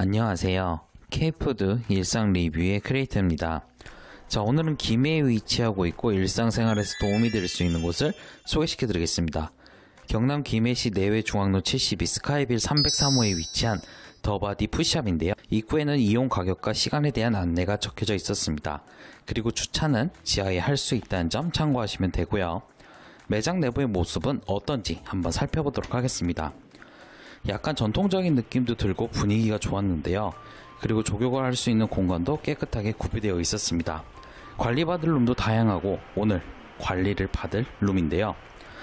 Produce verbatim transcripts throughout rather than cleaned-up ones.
안녕하세요. K푸드 일상 리뷰의 크리에이터입니다. 자, 오늘은 김해에 위치하고 있고 일상생활에서 도움이 될 수 있는 곳을 소개시켜 드리겠습니다. 경남 김해시 내외 중앙로 칠십이 스카이빌 삼백삼 호에 위치한 더바디 푸시업인데요. 입구에는 이용 가격과 시간에 대한 안내가 적혀져 있었습니다. 그리고 주차는 지하에 할 수 있다는 점 참고하시면 되고요. 매장 내부의 모습은 어떤지 한번 살펴보도록 하겠습니다. 약간 전통적인 느낌도 들고 분위기가 좋았는데요. 그리고 조격을 할 수 있는 공간도 깨끗하게 구비되어 있었습니다. 관리받을 룸도 다양하고 오늘 관리를 받을 룸인데요.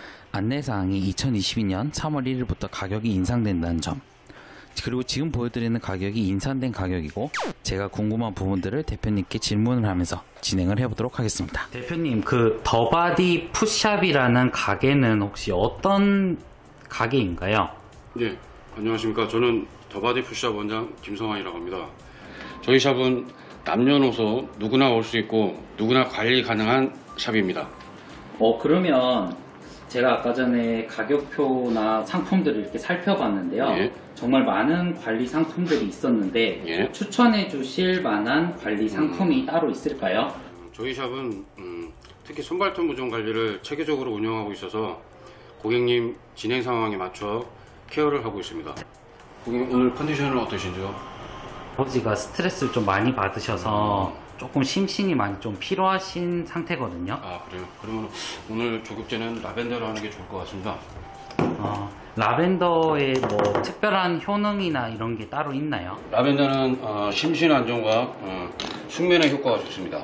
안내사항이 이천이십이 년 삼월 일일부터 가격이 인상된다는 점, 그리고 지금 보여드리는 가격이 인상된 가격이고 제가 궁금한 부분들을 대표님께 질문을 하면서 진행을 해보도록 하겠습니다. 대표님, 그 더바디 푸샵이라는 가게는 혹시 어떤 가게인가요? 네, 안녕하십니까. 저는 더바디 푸시업 원장 김성환이라고 합니다. 저희 샵은 남녀노소 누구나 올 수 있고 누구나 관리 가능한 샵입니다. 어 그러면 제가 아까 전에 가격표나 상품들을 이렇게 살펴봤는데요. 예. 정말 많은 관리 상품들이 있었는데 예. 추천해 주실 만한 관리 상품이 음. 따로 있을까요? 저희 샵은 음, 특히 손발톱 무좀 관리를 체계적으로 운영하고 있어서 고객님 진행 상황에 맞춰 케어를 하고 있습니다. 고객님 오늘 컨디션은 어떠신지요? 아버지가 스트레스를 좀 많이 받으셔서 조금 심신이 많이 좀 필요하신 상태거든요. 아, 그래요? 그러면 오늘 조격제는 라벤더로 하는 게 좋을 것 같습니다. 어, 라벤더에 뭐 특별한 효능이나 이런 게 따로 있나요? 라벤더는 어, 심신 안정과 어, 숙면에 효과가 좋습니다.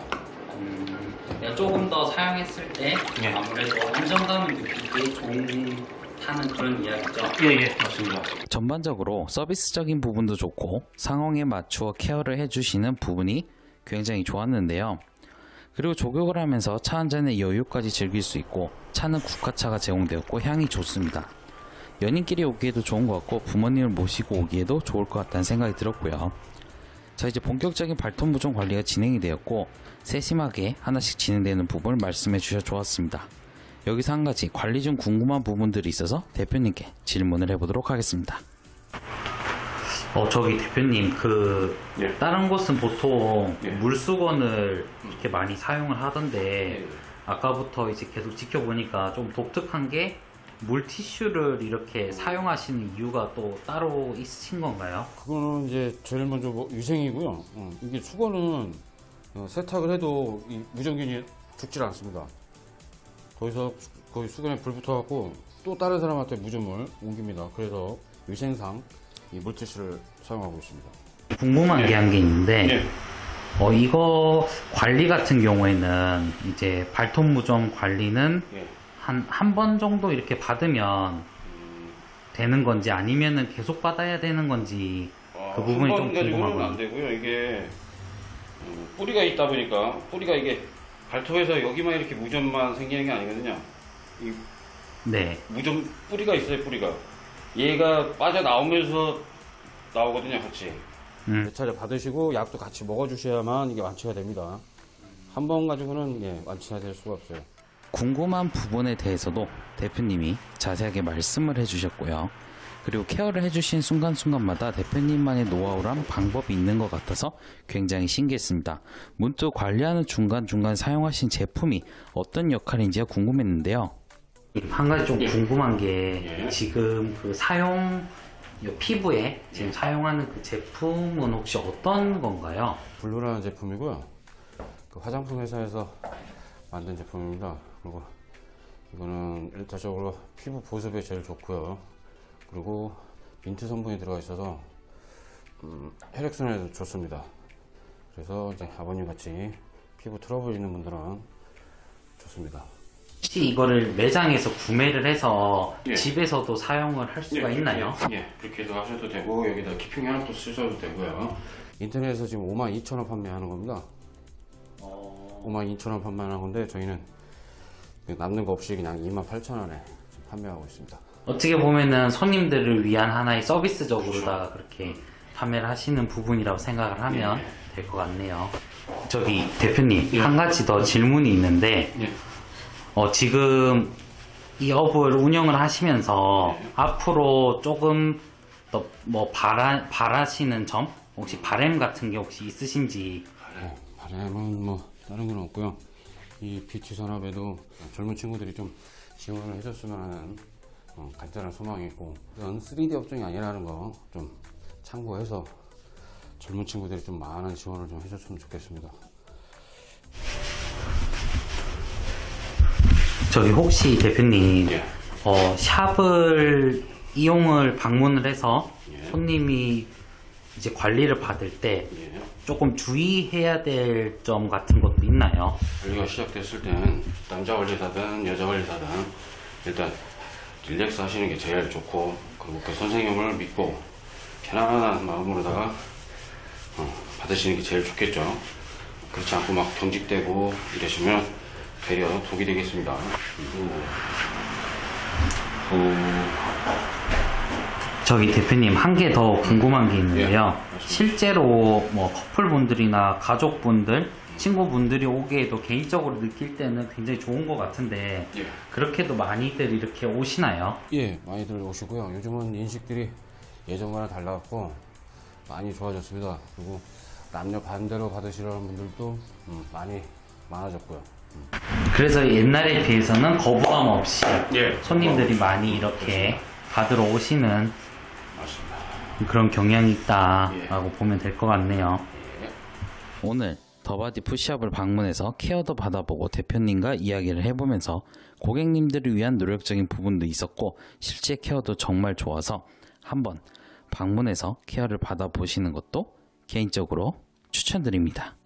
음, 조금 더 사용했을 때 예. 아무래도 안정감을 느끼기 좋은 하는 그런 이야기죠. 예예, 맞습니다. 전반적으로 서비스적인 부분도 좋고 상황에 맞추어 케어를 해주시는 부분이 굉장히 좋았는데요. 그리고 조격을 하면서 차 한잔의 여유까지 즐길 수 있고 차는 국화차가 제공되었고 향이 좋습니다. 연인끼리 오기에도 좋은 것 같고 부모님을 모시고 오기에도 좋을 것 같다는 생각이 들었고요. 자, 이제 본격적인 발톱 무좀 관리가 진행이 되었고 세심하게 하나씩 진행되는 부분을 말씀해 주셔 좋았습니다. 여기서 한 가지 관리 중 궁금한 부분들이 있어서 대표님께 질문을 해보도록 하겠습니다. 어 저기 대표님, 그 예. 다른 곳은 보통 예. 물수건을 이렇게 많이 사용을 하던데 예. 아까부터 이제 계속 지켜보니까 좀 독특한 게 물티슈를 이렇게 사용하시는 이유가 또 따로 있으신 건가요? 그거는 이제 제일 먼저 뭐 위생이고요. 어, 이게 수건은 어, 세탁을 해도 이 무정균이 죽질 않습니다. 거기서 거기 수건에 불 붙어갖고 또 다른 사람한테 무좀을 옮깁니다. 그래서 위생상 이 물티슈를 사용하고 있습니다. 궁금한 게 한 게 있는데 예. 어 이거 관리 같은 경우에는 이제 발톱 무좀 관리는 예. 한 한 번 정도 이렇게 받으면 되는 건지 아니면은 계속 받아야 되는 건지 그 어, 부분이 좀 한번 가지고는 안 궁금하거든요. 되고요. 이게 음, 뿌리가 있다 보니까 뿌리가 이게 발톱에서 여기만 이렇게 무좀만 생기는 게 아니거든요. 이 네. 무좀 뿌리가 있어요. 뿌리가 얘가 빠져나오면서 나오거든요. 같이. 음. 몇 차례 받으시고 약도 같이 먹어주셔야만 이게 완치가 됩니다. 한 번 가지고는 예, 완치가 될 수가 없어요. 궁금한 부분에 대해서도 대표님이 자세하게 말씀을 해주셨고요. 그리고 케어를 해주신 순간순간마다 대표님만의 노하우랑 방법이 있는 것 같아서 굉장히 신기했습니다. 문득 관리하는 중간중간 사용하신 제품이 어떤 역할인지가 궁금했는데요. 한 가지 좀 궁금한 게 예. 지금 그 사용 요 피부에 지금 사용하는 그 제품은 혹시 어떤 건가요? 블루라는 제품이고요. 그 화장품 회사에서 만든 제품입니다. 그리고 이거는 일차적으로 피부 보습에 제일 좋고요. 그리고 민트 성분이 들어가 있어서 음, 혈액순환에도 좋습니다. 그래서 이제 아버님 같이 피부 트러블 있는 분들은 좋습니다. 혹시 이거를 매장에서 구매를 해서 예. 집에서도 사용을 할 수가 예, 있나요? 그렇게, 예, 그렇게도 하셔도 되고 여기다 키핑 하나 또 쓰셔도 되고요. 인터넷에서 지금 오만 이천 원 판매하는 겁니다. 어... 오만 이천 원 판매하는 건데 저희는 남는 거 없이 그냥 이만 팔천 원에 판매하고 있습니다. 어떻게 보면은 손님들을 위한 하나의 서비스적으로다가 그렇게 판매를 하시는 부분이라고 생각을 하면 예. 될 것 같네요. 저기 대표님, 예. 한 가지 더 질문이 있는데 예. 어, 지금 이 업을 운영을 하시면서 네. 앞으로 조금 또 뭐 바라, 바라시는 점? 혹시 바램 같은 게 혹시 있으신지? 네, 바람은 뭐 다른 건 없고요. 이 뷰티 산업에도 젊은 친구들이 좀 지원을 해줬으면 하는 어, 간단한 소망이 있고, 이건 쓰리디 업종이 아니라는 거 좀 참고해서 젊은 친구들이 좀 많은 지원을 좀 해줬으면 좋겠습니다. 저기 혹시 대표님 예. 어, 샵을 이용을 방문을 해서 예. 손님이 이제 관리를 받을 때 예. 조금 주의해야 될 점 같은 것도 있나요? 관리가 시작됐을 때는 남자 관리사든 여자 관리사든 일단 릴렉스 하시는 게 제일 좋고, 그리고 그 선생님을 믿고 편안한 마음으로다가 어, 받으시는 게 제일 좋겠죠. 그렇지 않고 막 경직되고 이러시면 되려 독이 되겠습니다. 그리고 저기 대표님 한 개 더 궁금한 게 있는데요. 예, 실제로 뭐 커플분들이나 가족분들, 친구분들이 오기에도 개인적으로 느낄 때는 굉장히 좋은 것 같은데 예. 그렇게도 많이들 이렇게 오시나요? 예, 많이들 오시고요. 요즘은 인식들이 예전과는 달라갖고 많이 좋아졌습니다. 그리고 남녀 반대로 받으시려는 분들도 음, 많이 많아졌고요. 그래서 옛날에 비해서는 거부감 없이 예, 손님들이 많이 이렇게 받으러 오시는 맞습니다. 그런 경향이 있다라고 보면 될 것 같네요. 오늘 더바디 푸시업을 방문해서 케어도 받아보고 대표님과 이야기를 해보면서 고객님들을 위한 노력적인 부분도 있었고 실제 케어도 정말 좋아서 한번 방문해서 케어를 받아보시는 것도 개인적으로 추천드립니다.